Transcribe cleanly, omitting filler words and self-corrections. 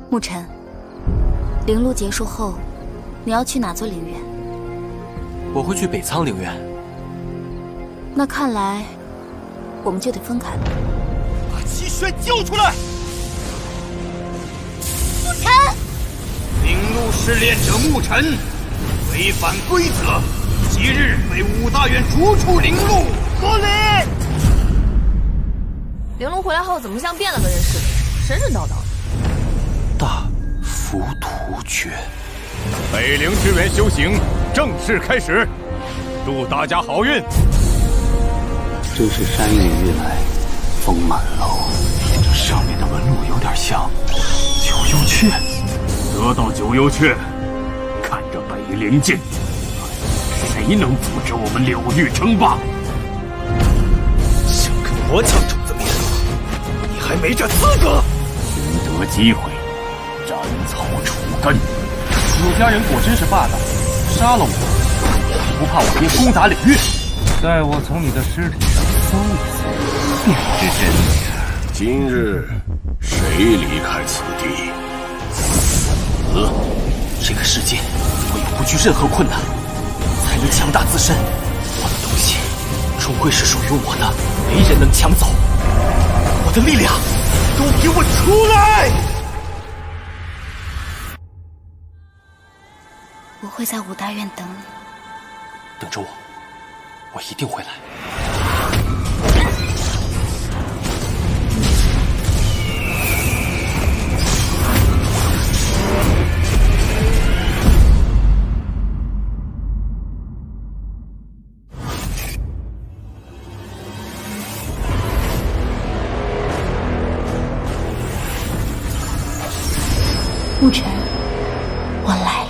沐尘，灵路结束后，你要去哪座陵园？ 我会去北苍陵园。 那看来，我们就得分开了。 把齐轩救出来！ 沐尘， 灵路试炼者沐尘，违反规则，即日被武大院逐出灵路。国礼。 灵路回来后，怎么像变了个人似的，神神叨叨的。 大浮屠诀， 北陵之源修行正式开始，祝大家好运。 真是山雨欲来风满楼。这上面的纹路有点像九幽阙。 得到九幽阙，看着北陵剑，谁能阻止我们柳域称霸？ 想跟我抢种子面，你还没这资格！ 寻得机会，斩草除根。 柳家人果真是霸道，杀了我，不怕我爹攻打领域？待我从你的尸体上搜一搜，便知真假。 今日谁离开此地？死！ 这个世界唯有不惧任何困难，才能强大自身。我的东西终归是属于我的，没人能抢走。我的力量， 都给我出来！ 我会在武大院等你。 等着我，我一定会来。 沐尘，我来。